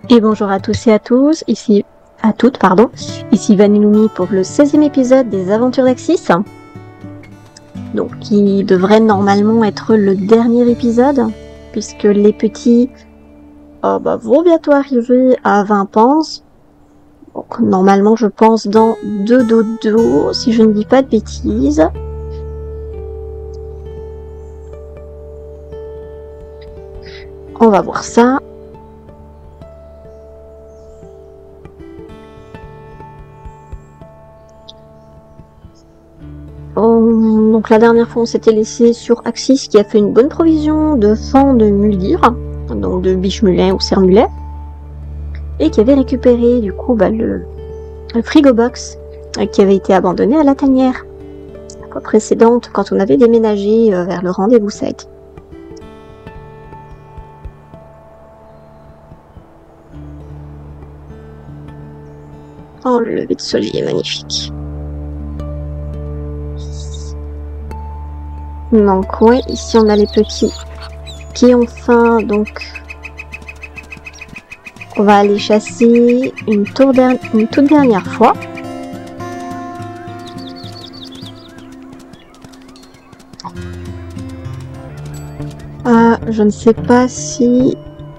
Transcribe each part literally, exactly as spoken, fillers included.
Et bonjour à tous et à tous, ici à toutes, pardon, ici Vanilloumi pour le seizième épisode des Aventures d'Axis. Donc qui devrait normalement être le dernier épisode, puisque les petits oh, bah, vont bientôt arriver à vingt penses. Donc normalement je pense dans deux dodo, si je ne dis pas de bêtises. On va voir ça. Donc la dernière fois on s'était laissé sur Axis qui a fait une bonne provision de fend de muldir, donc de biche mulet ou cerf mulet, et qui avait récupéré du coup bah, le, le frigo box euh, qui avait été abandonné à la tanière la fois précédente quand on avait déménagé euh, vers le rendez-vous site. Oh, le lever de soleil est magnifique. Donc ouais, ici on a les petits qui ont faim, donc on va aller chasser une, tour der- une toute dernière fois. Ah, je ne sais pas si...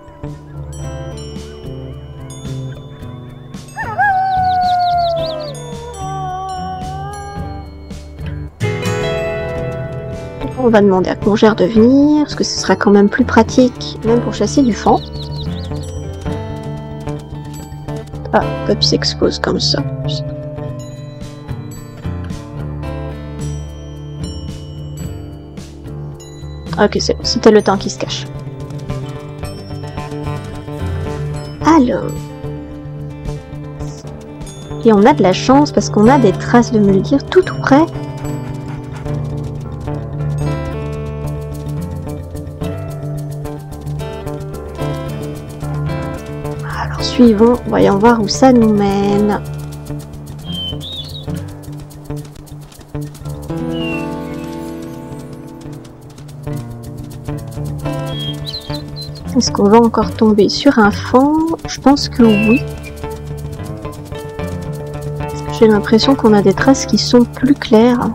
On va demander à Congère de venir, parce que ce sera quand même plus pratique, même pour chasser du faon. Ah, Pop s'expose comme ça. Ok, c'est bon, c'était le temps qui se cache. Alors... Et on a de la chance, parce qu'on a des traces de muldir tout tout près. Suivons, voyons voir où ça nous mène. Est-ce qu'on va encore tomber sur un fond? Je pense que oui. J'ai l'impression qu'on a des traces qui sont plus claires.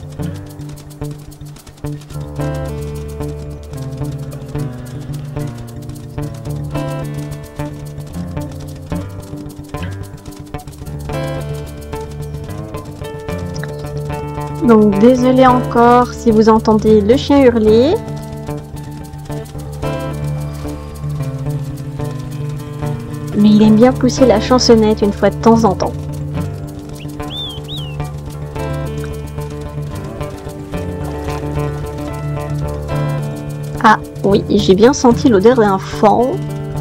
Donc désolé encore si vous entendez le chien hurler. Mais il aime bien pousser la chansonnette une fois de temps en temps. Ah oui, j'ai bien senti l'odeur d'un faon.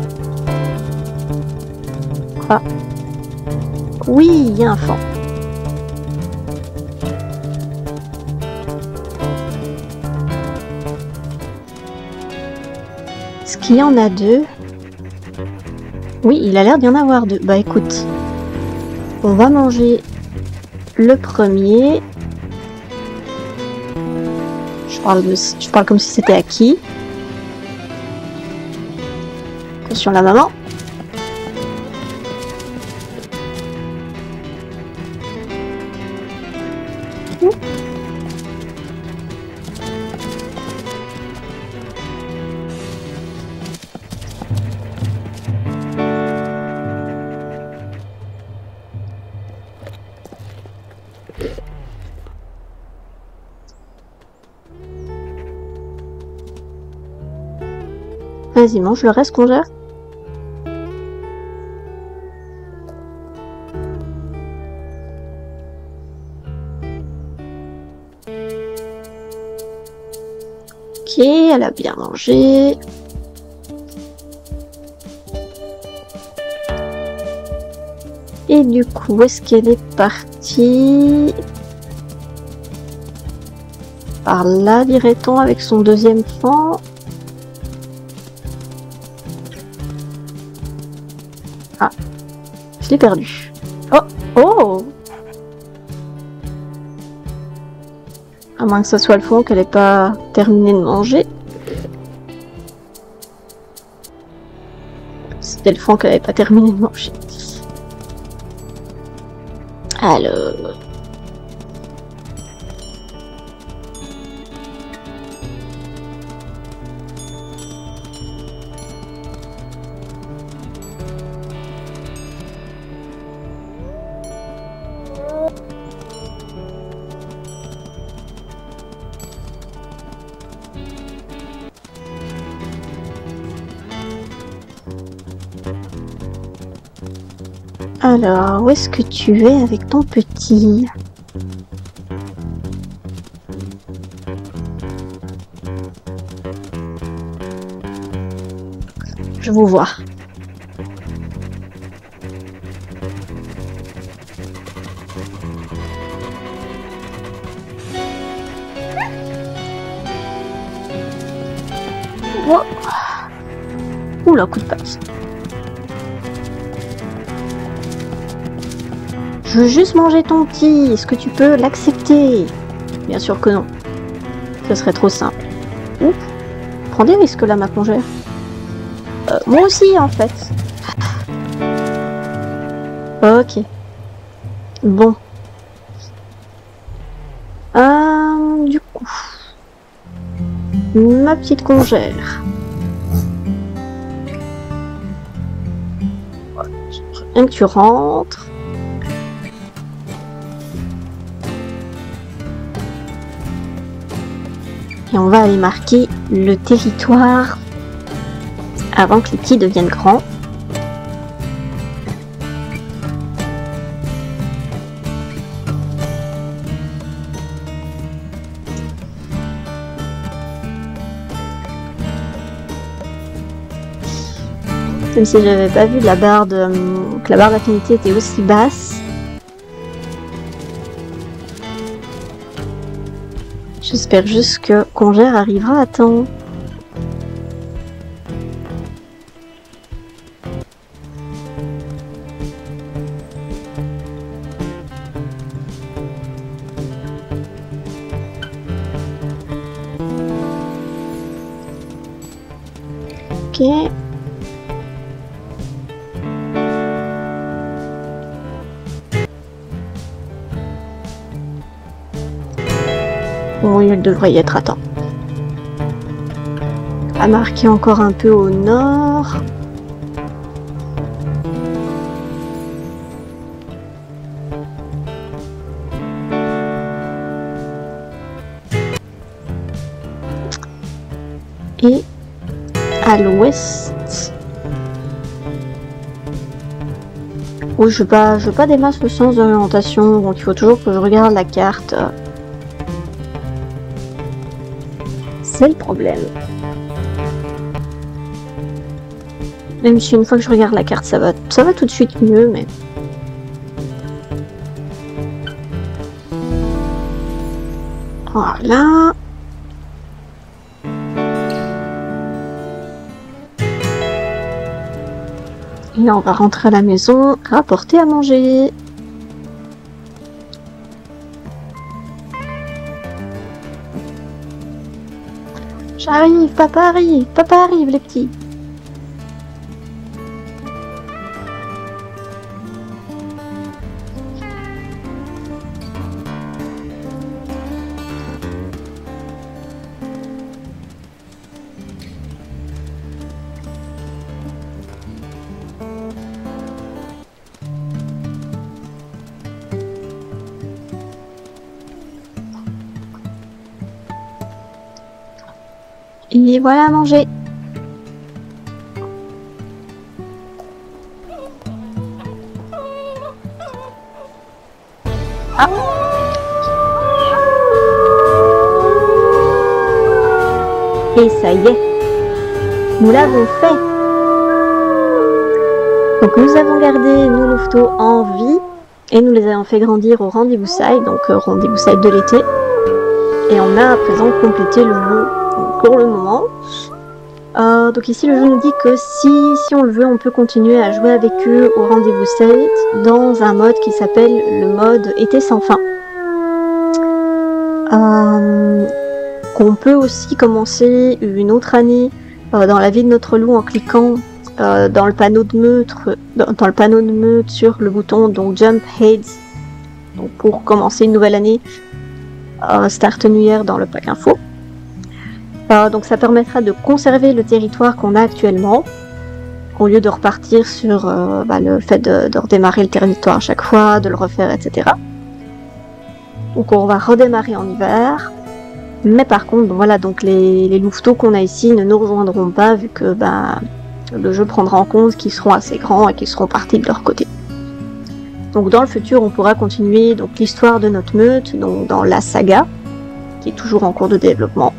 Ah. Oui, il y a un faon. Est-ce qu'il y en a deux? Oui, il a l'air d'y en avoir deux. Bah écoute, on va manger le premier. Je parle, de, je parle comme si c'était acquis. Attention la maman. Vas-y, mange le reste, Congère. Ok, elle a bien mangé. Et du coup, où est-ce qu'elle est partie? Par là, dirait-on, avec son deuxième faon. Ah, je l'ai perdu. Oh, oh! À moins que ce soit le fond qu'elle n'ait pas terminé de manger. C'était le fond qu'elle n'avait pas terminé de manger. Alors... Alors, où est-ce que tu es avec ton petit? Je vous vois. Oh. Oula, coup de passe. Je veux juste manger ton petit, est-ce que tu peux l'accepter? Bien sûr que non. Ce serait trop simple. Ouf, prends des risques là, ma congère. Euh, moi aussi, en fait. Ok. Bon. Euh, du coup... Ma petite congère. J'aimerais bien que tu rentres. Et on va aller marquer le territoire avant que les petits deviennent grands. Même si j'avais pas vu la barre de, euh, que la barre d'affinité était aussi basse. J'espère juste que Congère arrivera à temps. Ok. Bon, il devrait y être à temps. À marquer encore un peu au nord. Et à l'ouest. Oui, je veux pas, je veux pas des masses le sens d'orientation, donc il faut toujours que je regarde la carte. C'est le problème. Même si une fois que je regarde la carte, ça va, ça va tout de suite mieux, mais... Voilà. Et là, on va rentrer à la maison, rapporter à manger. J'arrive, papa arrive, papa arrive les petits. Et voilà à manger. Ah. Et ça y est, nous l'avons fait. Donc nous avons gardé nos louveteaux en vie et nous les avons fait grandir au rendez-vous side, donc euh, rendez-vous side de l'été. Et on a à présent complété le jeu pour le moment. Euh, donc ici le jeu nous dit que si, si on le veut, on peut continuer à jouer avec eux au rendez-vous site dans un mode qui s'appelle le mode été sans fin. Euh, qu'on peut aussi commencer une autre année euh, dans la vie de notre loup en cliquant euh, dans le panneau de meute, dans, dans le panneau de meute sur le bouton donc Jump Heads, donc pour commencer une nouvelle année, euh, Start New Year dans le pack info. Euh, donc ça permettra de conserver le territoire qu'on a actuellement, au lieu de repartir sur euh, bah, le fait de, de redémarrer le territoire à chaque fois, de le refaire, et cetera. Donc on va redémarrer en hiver. Mais par contre, voilà, donc les, les louveteaux qu'on a ici ne nous rejoindront pas vu que bah, le jeu prendra en compte qu'ils seront assez grands et qu'ils seront partis de leur côté. Donc dans le futur, on pourra continuer donc l'histoire de notre meute, donc dans la saga, qui est toujours en cours de développement.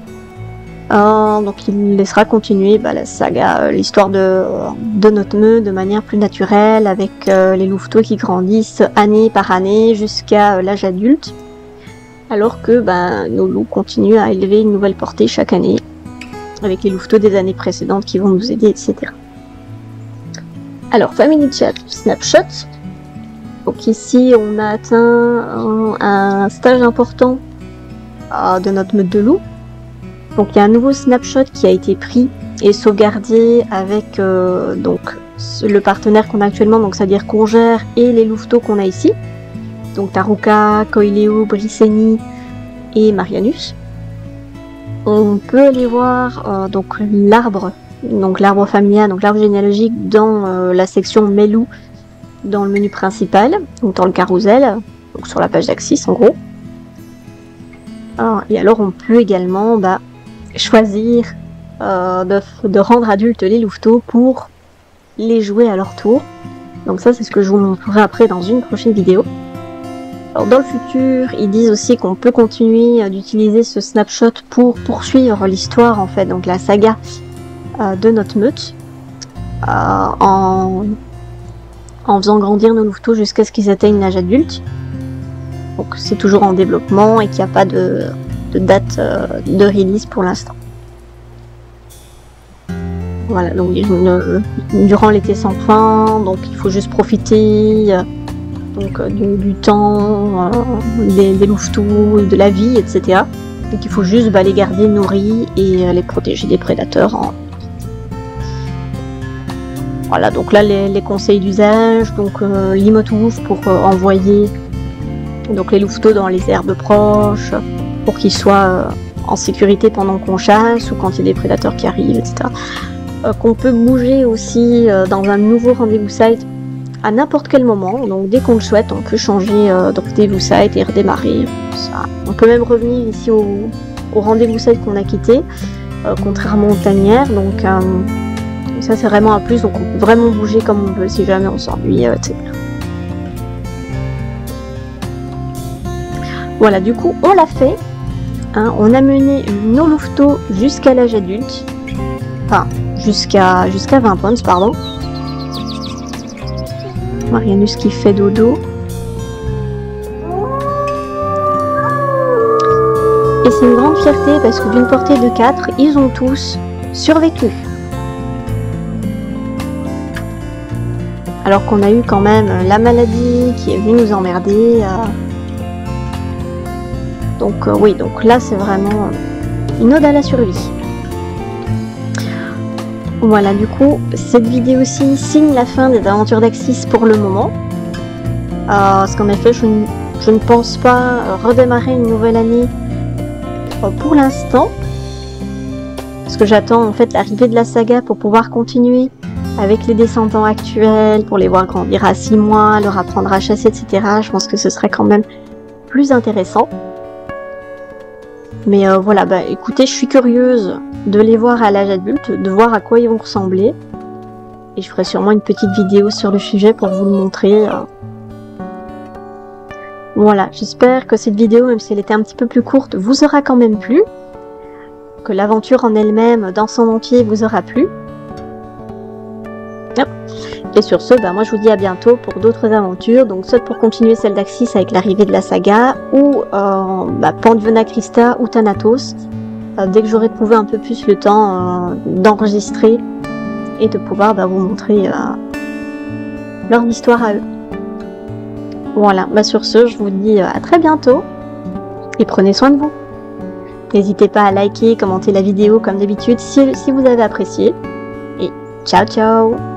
Euh, donc il laissera continuer bah, la saga, euh, l'histoire de, de notre meute de manière plus naturelle, avec euh, les louveteaux qui grandissent année par année jusqu'à euh, l'âge adulte. Alors que ben, nos loups continuent à élever une nouvelle portée chaque année, avec les louveteaux des années précédentes qui vont nous aider, et cetera. Alors, Family Chat Snapshot. Donc ici, on a atteint un, un stage important euh, de notre meute de loups. Donc il y a un nouveau snapshot qui a été pris et sauvegardé avec euh, donc, le partenaire qu'on a actuellement, donc c'est-à-dire qu'on gère, et les louveteaux qu'on a ici. Donc Taruka, Koileo, Briceni et Marianus. On peut aller voir euh, donc l'arbre, donc l'arbre familial, donc l'arbre généalogique dans euh, la section Melou, dans le menu principal, donc dans le carrousel, donc sur la page d'Axis en gros. Ah, et alors on peut également bah, choisir euh, de, de rendre adultes les louveteaux pour les jouer à leur tour. Donc ça c'est ce que je vous montrerai après dans une prochaine vidéo. Alors dans le futur, ils disent aussi qu'on peut continuer d'utiliser ce snapshot pour poursuivre l'histoire en fait, donc la saga euh, de notre meute, euh, en, en faisant grandir nos louveteaux jusqu'à ce qu'ils atteignent l'âge adulte. Donc c'est toujours en développement et qu'il n'y a pas de, de date euh, de release pour l'instant. Voilà, donc une, durant l'été sans fin, donc il faut juste profiter. Euh, donc euh, du, du temps, euh, des, des louveteaux, de la vie, et cetera. Donc il faut juste bah, les garder nourris et euh, les protéger des prédateurs. En... Voilà, donc là les, les conseils d'usage, donc euh, l'emote pour euh, envoyer donc les louveteaux dans les herbes proches, pour qu'ils soient euh, en sécurité pendant qu'on chasse ou quand il y a des prédateurs qui arrivent, et cetera. Euh, qu'on peut bouger aussi euh, dans un nouveau rendez-vous site à n'importe quel moment, donc dès qu'on le souhaite, on peut changer euh, de rendez-vous site et redémarrer. Ça. On peut même revenir ici au, au rendez-vous site qu'on a quitté, euh, contrairement aux tanières, donc euh, ça c'est vraiment un plus, donc on peut vraiment bouger comme on veut si jamais on s'ennuie, euh, et cetera. Voilà, du coup on l'a fait, hein, on a mené nos louveteaux jusqu'à l'âge adulte, enfin jusqu'à jusqu'à vingt points, pardon. Marianus qui fait dodo. Et c'est une grande fierté parce que d'une portée de quatre, ils ont tous survécu. Alors qu'on a eu quand même la maladie qui est venue nous emmerder. Euh... Donc euh, oui, donc là c'est vraiment une ode à la survie. Voilà, du coup, cette vidéo-ci signe la fin des aventures d'Axis pour le moment. Euh, parce qu'en effet, je, je ne pense pas redémarrer une nouvelle année euh, pour l'instant. Parce que j'attends en fait l'arrivée de la saga pour pouvoir continuer avec les descendants actuels, pour les voir grandir à six mois, leur apprendre à chasser, et cetera. Je pense que ce serait quand même plus intéressant. Mais euh, voilà, bah écoutez, je suis curieuse de les voir à l'âge adulte, de voir à quoi ils vont ressembler. Et je ferai sûrement une petite vidéo sur le sujet pour vous le montrer. Voilà, j'espère que cette vidéo, même si elle était un petit peu plus courte, vous aura quand même plu. Que l'aventure en elle-même, dans son entier, vous aura plu. Hop. Et sur ce, bah, moi je vous dis à bientôt pour d'autres aventures. Donc soit pour continuer celle d'Axis avec l'arrivée de la saga, ou euh, bah, Pandvona Christa ou Thanatos. Euh, dès que j'aurai trouvé un peu plus le temps euh, d'enregistrer et de pouvoir bah, vous montrer euh, leur histoire à eux. Voilà, bah, sur ce, je vous dis à très bientôt et prenez soin de vous. N'hésitez pas à liker, commenter la vidéo comme d'habitude si, si vous avez apprécié. Et Ciao ciao!